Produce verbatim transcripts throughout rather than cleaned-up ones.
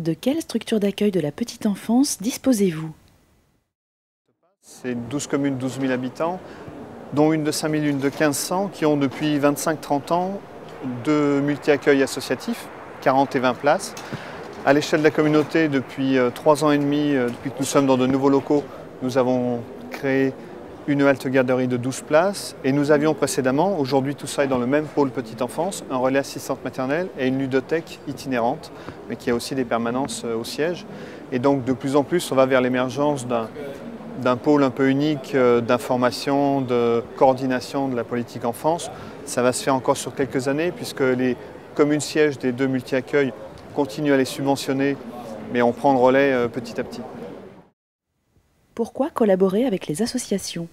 De quelle structure d'accueil de la petite enfance disposez-vous? C'est douze communes, douze mille habitants, dont une de cinq mille, une de quinze cents, qui ont depuis vingt-cinq trente ans deux multi-accueils associatifs, quarante et vingt places. À l'échelle de la communauté, depuis trois ans et demi, depuis que nous sommes dans de nouveaux locaux, nous avons créé une halte garderie de douze places et nous avions précédemment, aujourd'hui tout ça est dans le même pôle petite enfance, un relais assistante maternelle et une ludothèque itinérante, mais qui a aussi des permanences au siège. Et donc de plus en plus, on va vers l'émergence d'un d'un pôle un peu unique d'information, de coordination de la politique enfance. Ça va se faire encore sur quelques années puisque les communes sièges des deux multi-accueils continuent à les subventionner, mais on prend le relais petit à petit. Pourquoi collaborer avec les associations?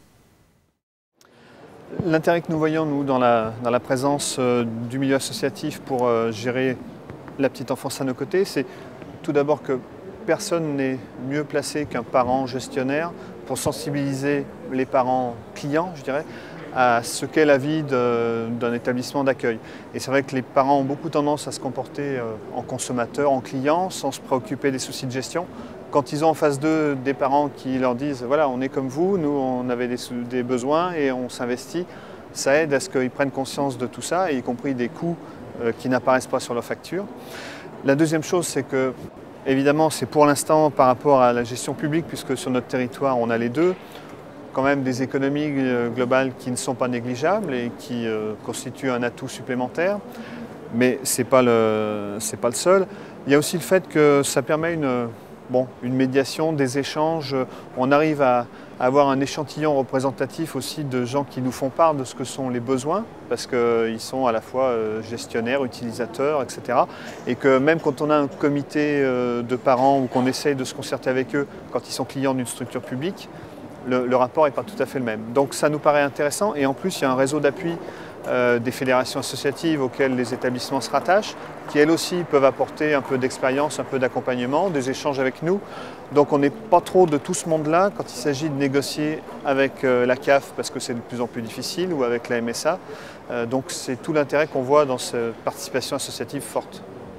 L'intérêt que nous voyons, nous, dans la, dans la présence euh, du milieu associatif pour euh, gérer la petite enfance à nos côtés, c'est tout d'abord que personne n'est mieux placé qu'un parent gestionnaire pour sensibiliser les parents clients, je dirais, à ce qu'est la vie d'un établissement d'accueil. Et c'est vrai que les parents ont beaucoup tendance à se comporter euh, en consommateurs, en clients, sans se préoccuper des soucis de gestion. Quand ils ont en face d'eux des parents qui leur disent « voilà, on est comme vous, nous on avait des, des besoins et on s'investit », ça aide à ce qu'ils prennent conscience de tout ça, y compris des coûts euh, qui n'apparaissent pas sur leur facture. La deuxième chose, c'est que, évidemment, c'est pour l'instant par rapport à la gestion publique, puisque sur notre territoire on a les deux, quand même des économies euh, globales qui ne sont pas négligeables et qui euh, constituent un atout supplémentaire, mais ce n'est pas, pas le seul. Il y a aussi le fait que ça permet une... Bon, une médiation, des échanges, on arrive à avoir un échantillon représentatif aussi de gens qui nous font part de ce que sont les besoins, parce qu'ils sont à la fois gestionnaires, utilisateurs, et cetera. Et que même quand on a un comité de parents ou qu'on essaye de se concerter avec eux quand ils sont clients d'une structure publique, le, le rapport n'est pas tout à fait le même. Donc ça nous paraît intéressant et en plus il y a un réseau d'appui Euh, des fédérations associatives auxquelles les établissements se rattachent, qui elles aussi peuvent apporter un peu d'expérience, un peu d'accompagnement, des échanges avec nous. Donc on n'est pas trop de tout ce monde-là quand il s'agit de négocier avec euh, la C A F parce que c'est de plus en plus difficile ou avec la M S A. Euh, donc c'est tout l'intérêt qu'on voit dans cette participation associative forte.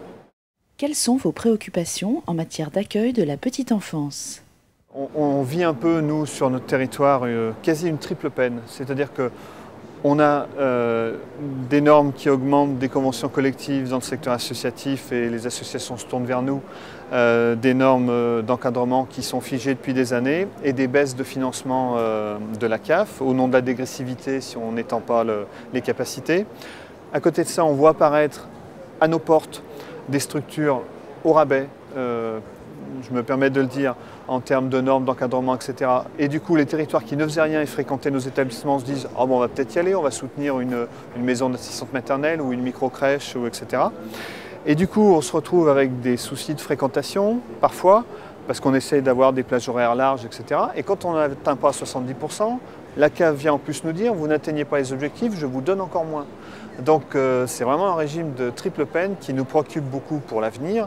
Quelles sont vos préoccupations en matière d'accueil de la petite enfance? On, on vit un peu, nous, sur notre territoire, euh, quasi une triple peine. C'est-à-dire que on a euh, des normes qui augmentent, des conventions collectives dans le secteur associatif et les associations se tournent vers nous, euh, des normes euh, d'encadrement qui sont figées depuis des années et des baisses de financement euh, de la C A F au nom de la dégressivité si on n'étend pas le, les capacités. À côté de ça, on voit apparaître à nos portes des structures au rabais, euh, je me permets de le dire, en termes de normes, d'encadrement, et cetera. Et du coup, les territoires qui ne faisaient rien et fréquentaient nos établissements se disent « oh bon, on va peut-être y aller, on va soutenir une, une maison d'assistante maternelle ou une micro-crèche, et cetera » Et du coup, on se retrouve avec des soucis de fréquentation, parfois, parce qu'on essaye d'avoir des plages horaires larges, et cetera. Et quand on n'atteint pas soixante-dix pour cent, la C A F vient en plus nous dire « vous n'atteignez pas les objectifs, je vous donne encore moins ». Donc euh, c'est vraiment un régime de triple peine qui nous préoccupe beaucoup pour l'avenir.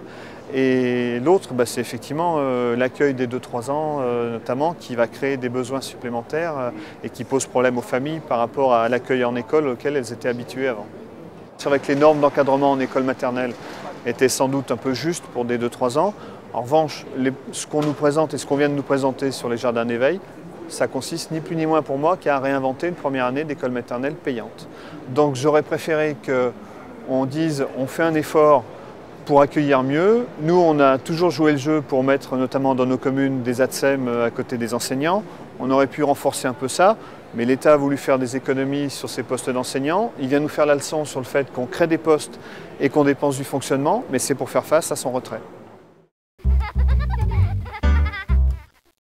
Et l'autre, bah, c'est effectivement euh, l'accueil des deux trois ans, euh, notamment, qui va créer des besoins supplémentaires euh, et qui pose problème aux familles par rapport à l'accueil en école auquel elles étaient habituées avant. C'est vrai que les normes d'encadrement en école maternelle étaient sans doute un peu justes pour des deux trois ans. En revanche, les, ce qu'on nous présente et ce qu'on vient de nous présenter sur les jardins d'éveil, ça consiste ni plus ni moins pour moi qu'à réinventer une première année d'école maternelle payante. Donc j'aurais préféré qu'on dise on fait un effort pour accueillir mieux. Nous, on a toujours joué le jeu pour mettre notamment dans nos communes des A T S E M à côté des enseignants. On aurait pu renforcer un peu ça, mais l'État a voulu faire des économies sur ces postes d'enseignants. Il vient nous faire la leçon sur le fait qu'on crée des postes et qu'on dépense du fonctionnement, mais c'est pour faire face à son retrait.